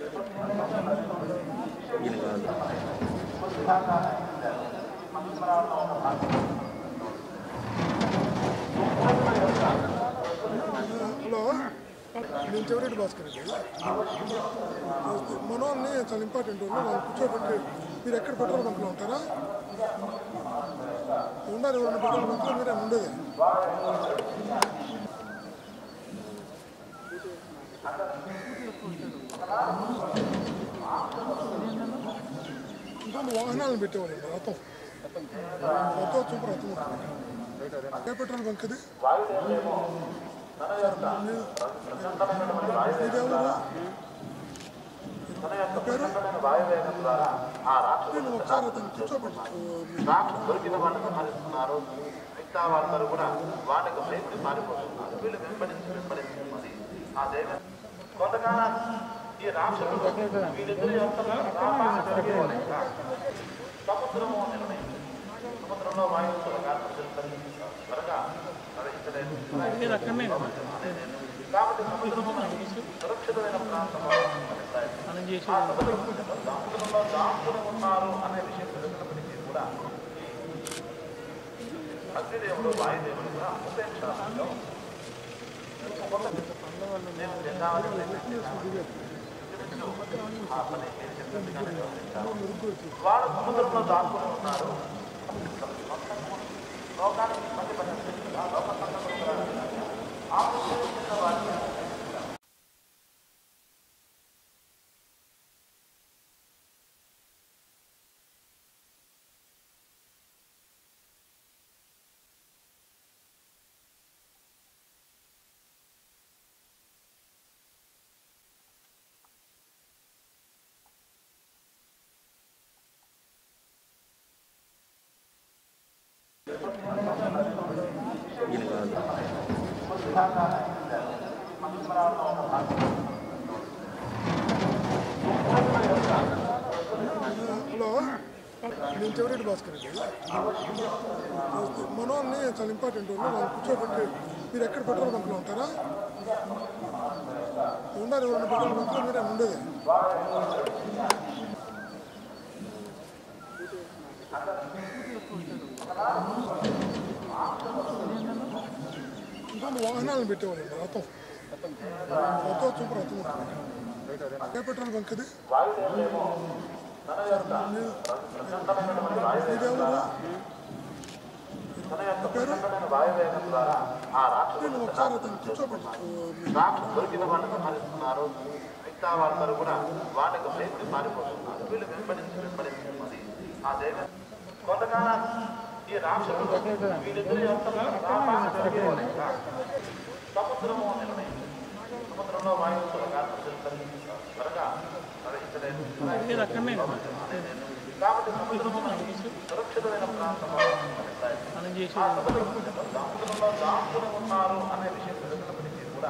Hello, నేను చెవిరెడ్డి భాస్కర్ రెడ్డి. మనోల్ని చాలా important వాళ్ళు కూర్చోబెట్టి మీరు ఎక్కడ పెట్రోల్ బంక్లో ఉంటారా? ఉండాలి, ఎవరైనా పెట్రోల్ బంక్లో మీరే ఉండేది. ఇంకొన్ని వాహనాలను పెట్టేవాళ్ళు రథం సూపర్ రథం. ఏ పెట్రోల్ బంక్ అది? నేను ఒకసారి అతను కూర్చోబెట్టి దొరికిన వాళ్ళని మరిస్తున్నారు. మిగతా వాళ్ళందరూ కూడా వాళ్ళకు భయపడి పారిపోతున్నారు. వీళ్ళు వెంబడించి ఆ దేవ కొంతకాలం ఈ రాక్షసులు వీళ్ళిద్దరు సముద్రము నిర్ణయం. సముద్రంలో వాయువు త్వరగా కాబట్టి సముద్రము సురక్షితమైన ప్రాంతంలో సముద్రంలో దాక్కుని ఉన్నారు అనే విషయం తెలిసినప్పటికీ కూడా అగ్నిదేవుడు వాయుదేవుడు కూడా ఉపేక్షలో వాడు సముద్రంలో దాక్కుని ఉన్నారు. లోకానికి ఇబ్బంది పడిన వాటిని హలో, నేను చెవిరెడ్డి భాస్కర్ రెడ్డి. మనోల్ని చాలా ఇంపార్టెంట్ వాళ్ళు కూర్చోబెట్టి మీరు ఎక్కడ పెట్రోల్ బంక్లో ఉంటారా? ఉండాలి, ఎవరైనా పెట్రోల్ బంక్లో మీరే ఉండేది. ఇంకొన్ని వాహనాలను పెట్టేవాళ్ళు రథం సూపర్ రథం. ఏ పెట్రోల్ బంక్ అది? నేను ఒకసారి అతను కూర్చోబెట్టి దొరికిన వాళ్ళని మరిస్తున్నారు. మిగతా వాళ్ళందరూ కూడా వాళ్ళకు భయపడి పారిపోతున్నారు. వీళ్ళు వెంబడించి ఆ దేవ కొంతకాలం ఈ రాక్షసులు వీళ్ళిద్దరు సముద్రము నిర్ణయం. సముద్రంలో వాయువు త్వరగా కాబట్టి సముద్రము సురక్షితమైన ప్రాంతంలో సముద్రంలో దాక్కుని ఉన్నారు అనే విషయం తెలిసినప్పటికీ కూడా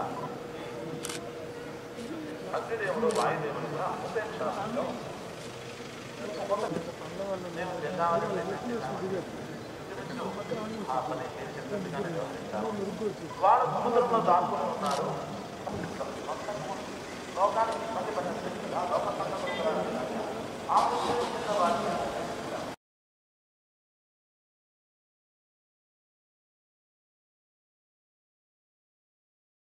అగ్నిదేవుడు వాయుదేవుడు కూడా ఉపేక్షలో వాడు సముద్రంలో దాక్కుని ఉన్నారు. లోకానికి ఇబ్బంది పడిన